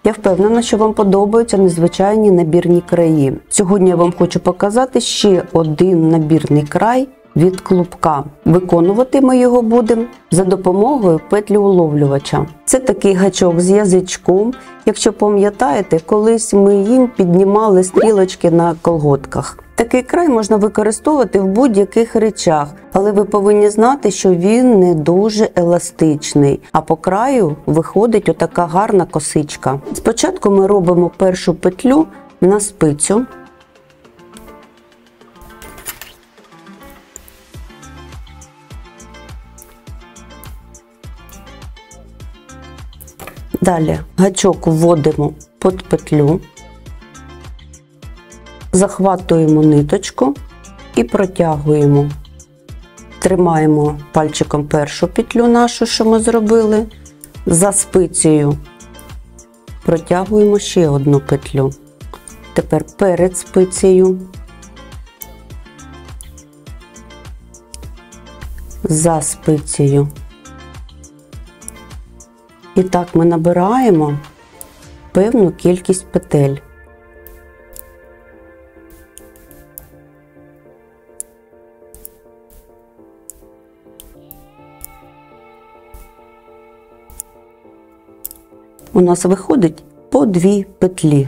Я впевнена, що вам подобаються незвичайні набірні краї. Сьогодні я вам хочу показати ще один набірний край від клубка. Виконувати ми його будемо за допомогою петлеуловлювача. Це такий гачок з язичком. Якщо пам'ятаєте, колись ми їм піднімали стрілочки на колготках. Такий край можна використовувати в будь-яких речах, але ви повинні знати, що він не дуже еластичний, а по краю виходить отака гарна косичка. Спочатку ми робимо першу петлю на спицю. Далі гачок вводимо під петлю, захватуємо ниточку і протягуємо. Тримаємо пальчиком першу петлю нашу, що ми зробили, за спицею протягуємо ще одну петлю. Тепер перед спицею, за спицею. І так ми набираємо певну кількість петель. У нас виходить по 2 петлі.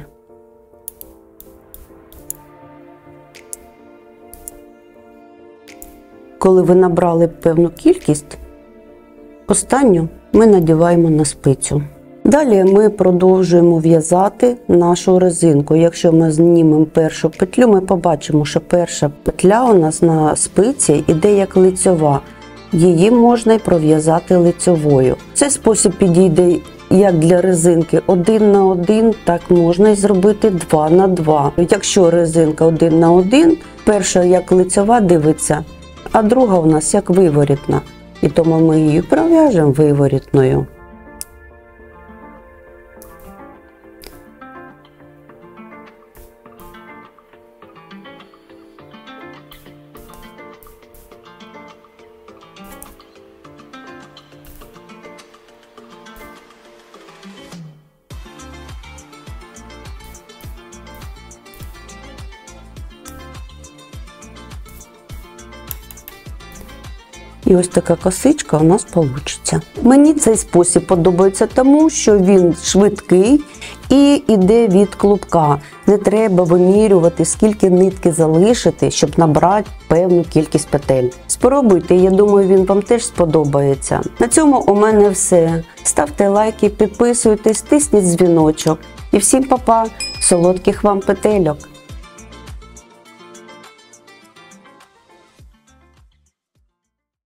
Коли ви набрали певну кількість, останню ми надіваємо на спицю. Далі ми продовжуємо в'язати нашу резинку. Якщо ми знімемо першу петлю, ми побачимо, що перша петля у нас на спиці іде як лицьова. Її можна й пров'язати лицьовою. Цей спосіб підійде як для резинки 1 на 1, так можна і зробити 2 на 2. Якщо резинка 1 на 1, перша як лицьова дивиться, а друга у нас як виворітна. І тому ми її пров'яжемо виворітною. І ось така косичка у нас вийде. Мені цей спосіб подобається тому, що він швидкий і йде від клубка. Не треба вимірювати, скільки нитки залишити, щоб набрати певну кількість петель. Спробуйте, я думаю, він вам теж сподобається. На цьому у мене все. Ставте лайки, підписуйтесь, тисніть дзвіночок. І всім па-па, солодких вам петельок!